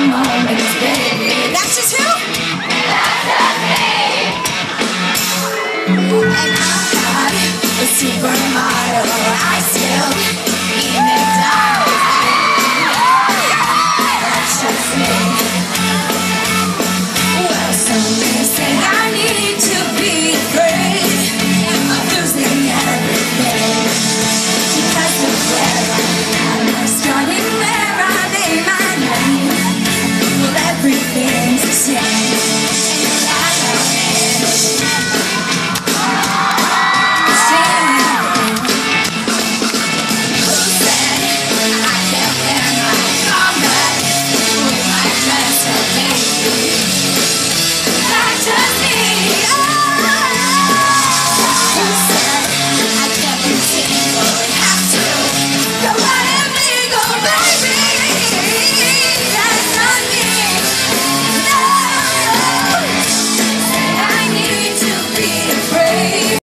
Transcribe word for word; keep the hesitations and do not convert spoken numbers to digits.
moments, baby. That's just who? That's just me. And I'm not a supermodel. I still